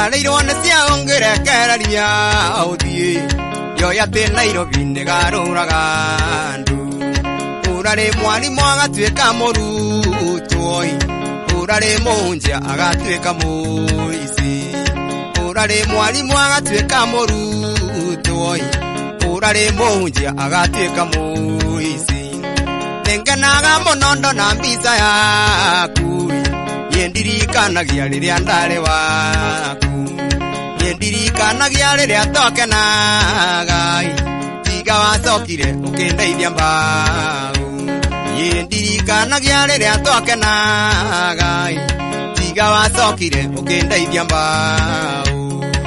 Ndarirwo niciau ngirekereria uthii yoya te Nairobi nigaruraga ndu urari mwarimu agatuika murutwo urari munja agatuika muici urari mwarimu agatuika murutwo urari munja agatuika muici ngenaga muno ndona mbica yaku yendirikanagia riria ndari waku yendirikanagia riria tokenaga tiga wacokire ukindeithia mbau yendirikanagia riria tokenaga tiga wacokire ukindeithia mbau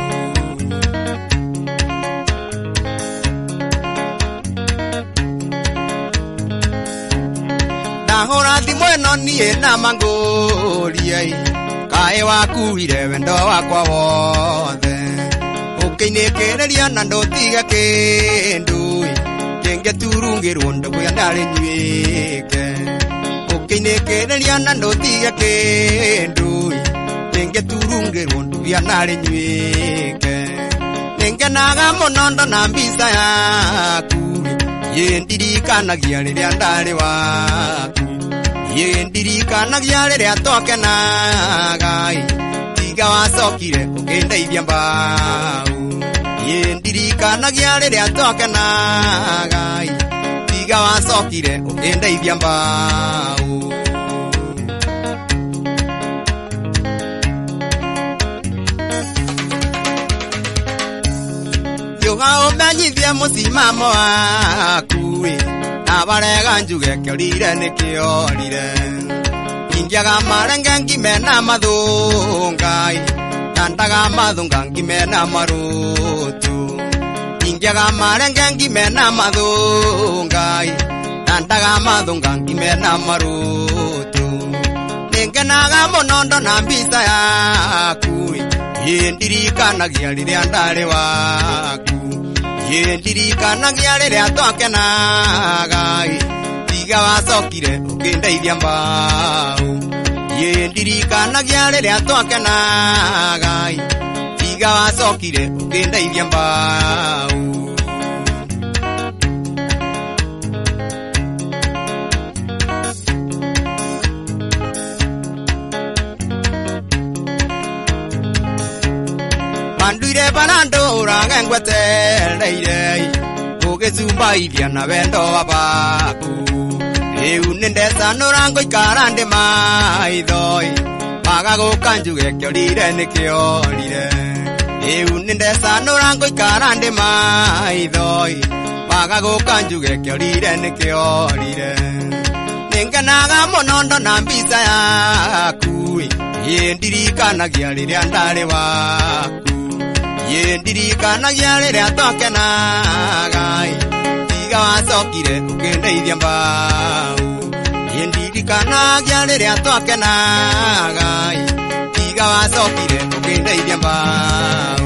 ndahura thimu ino nie na mangurie kae wakuire wendo wakwa wothe ukiinikereria na ndotige kindu kingeturungirwo nduguya ndari nyuike ukiinikereria na ndotige kindu kingeturungirwo nduguya ndari nyuike ningenaga muno ndona mbica yaku yendirikanagia riria ndari waku yendirikanagia riria tokenaga tiga wacokire ukindeithia mbau yendirikanagia riria tokenaga tiga wacokire ukindeithia mbau yoga umenyithie musimamo waku nabarega njuge kiorire nikiorire ingiaga marenge ngimena mathungai nandaga mathunga ngimena marutu ingiaga marenge ngimena mathungai nandaga mathunga ngimena marutu ningenaga muno ndona mbica yaku yendirikanagia riria ndari waku yendirikanagia riria tokenaga tiga wacokire ukindeithia mbau yendirikanagia riria tokenaga tiga wacokire ukindeithia mbau Manduire banando uranga ngwetereire ugicumbaithia na wendo waku riu nindesa nurango ikara ndi maithoi maga guka njuge kiorire nikiorire riu nindesa nurango ikara ndi maithoi maga guka njuge kiorire nikiorire ningenaga muno ndona mbica yaku yendirikanagia riria ndari waku yendirikanagia riria tokenaga tiga wacokire ukindeithia mbau yendirikanagia riria tokenaga tiga wacokire ukindeithia mbau